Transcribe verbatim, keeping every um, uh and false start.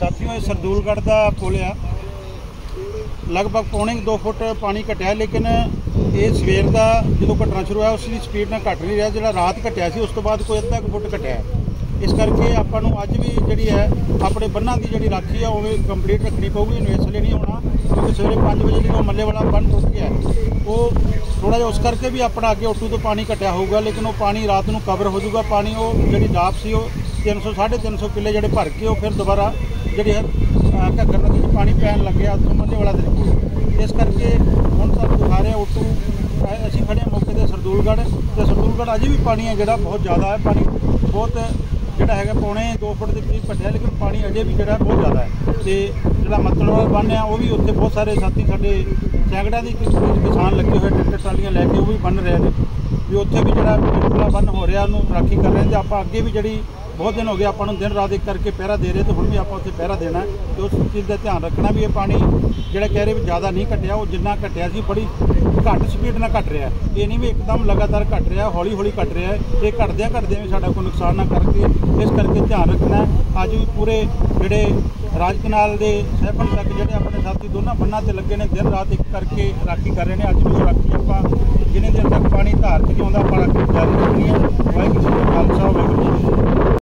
साथियों ये सरदूलगढ़ का पुल आ, लगभग पौने दो फुट पानी घटिया, लेकिन ये सवेर का जो घटना शुरू है उसकी स्पीड ना घट नहीं रहा। जो रात घटिया से उस तो बाद कोई अद्धा फुट घटिया है। इस करके आपको अज भी जी है अपने बन्ना की जी राखी है वो कंप्लीट रखनी पऊगी। इसलिए नहीं होना क्योंकि सवेरे पाँच बजे जो मल्ले वाला बन टुट गया वो थोड़ा जिहा उस करके भी अपना अगे ओटू तो पानी घटिया होगा, लेकिन वो पानी रात को कवर हो जाऊगा। पानी वो जी डाप से तीन सौ साढ़े तीन सौ किले जोड़े भर के वो फिर दोबारा जी है घग्गर नदी में पानी पैन लग गया उतों मल्ले वाला तरीके। इस करके हम सब दिखा रहे ओटू असीं खड़े मौके पर सरदूलगढ़, तो सरदूलगढ़ अजे भी पानी है जोड़ा बहुत ज़्यादा है। पानी बहुत जोड़ा है पौने दो फुट के करीब घटिया, लेकिन पानी अजे भी जोड़ा बहुत ज़्यादा है। तो जो मतल वाला बन है वो भी उत्थे बहुत सारे साथी साढ़े सैकड़ों की किसान लगे हुए ट्रैक्टर ट्रालियां लैके वो भी बन रहे हैं भी उत्थे भी जो बन हो रहा उन्होंने राखी कर रहे हैं। तो आप अगे भी जी बहुत दिन हो गए आपको दिन रात एक करके पहरा दे रहे, तो हम भी आप उत्थे पहरा देना है। तो उस चीज़ का ध्यान रखना भी ये पानी जोड़ा कह रहे भी ज़्यादा नहीं घटिया, वो जिन्ना घटिया सी बड़ी घट स्पीड ना घट रहा है। ये नहीं भी एकदम लगातार घट रहा, हौली हौली घट रहा है। ये घटद्या घटद्या भी साडा कोई नुकसान ना करके, इस करके ध्यान रखना है। अज भी पूरे जोड़े राज कनाल के सैफन तक जोड़े अपने साथी दोनों बन्ना से लगे ने दिन रात एक करके राखी कर रहे हैं। अज भी वो राखी आप जिन्हें दिन तक पानी धार च नहीं आता आप राखी जारी रखनी है। वाहिगुरू जी का खालसा वाहिगुरू जी की फतेह।